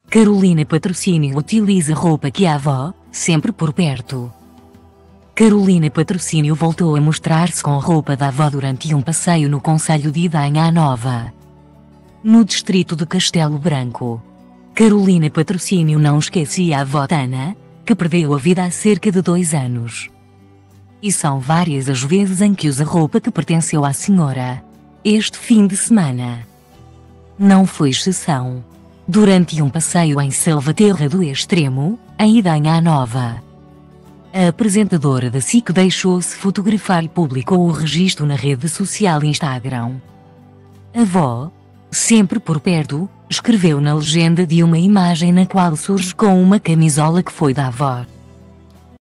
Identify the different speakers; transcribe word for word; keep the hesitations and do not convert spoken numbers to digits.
Speaker 1: Carolina Patrocínio utiliza roupa que a avó, sempre por perto. Carolina Patrocínio voltou a mostrar-se com roupa da avó durante um passeio no concelho de Idanha Nova, no distrito de Castelo Branco. Carolina Patrocínio não esquecia a avó Tana, que perdeu a vida há cerca de dois anos. E são várias as vezes em que usa roupa que pertenceu à senhora. Este fim de semana não foi exceção. Durante um passeio em Salvaterra do Extremo, em Idanha Nova, a apresentadora da S I C deixou-se fotografar e publicou o registro na rede social Instagram. A avó, sempre por perto, escreveu na legenda de uma imagem na qual surge com uma camisola que foi da avó.